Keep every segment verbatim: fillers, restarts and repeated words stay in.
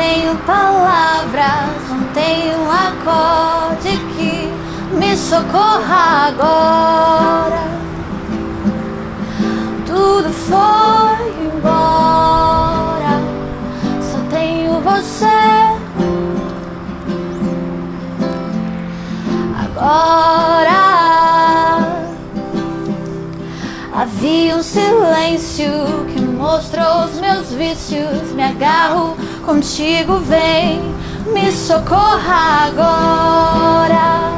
tenho palavras, não tenho um acorde que me socorra agora. Tudo foi embora, só tenho você. Agora havia um silêncio que mostrou os meus vícios. Me agarro contigo, vem, me socorra agora.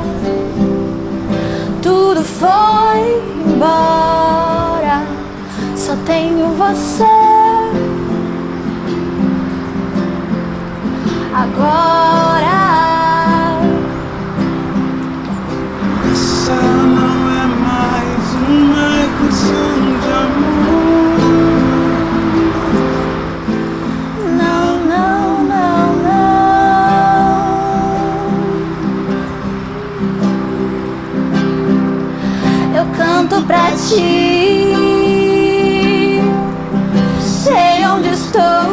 Tudo foi embora, só tenho você. Agora essa não é mais uma canção de amor. não, não, não, não. Eu canto pra ti, sei onde estou.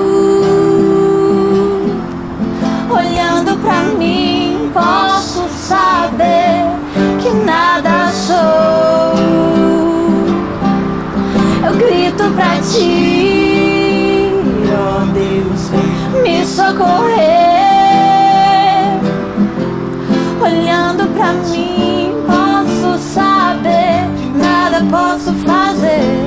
Olhando pra mim, posso saber que nada sou. Eu grito pra ti, ó Deus, vem me socorrer. Olhando pra mim, posso saber que nada posso fazer.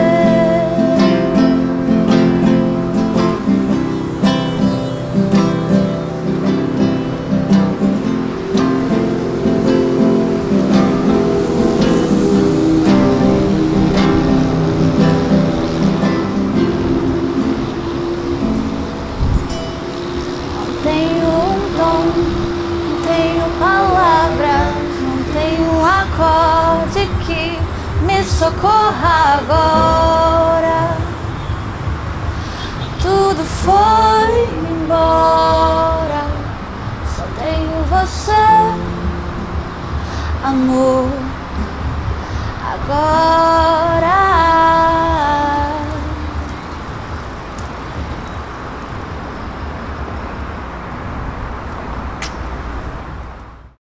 Acorde que me socorra agora. Tudo foi embora, só tenho você, amor. Agora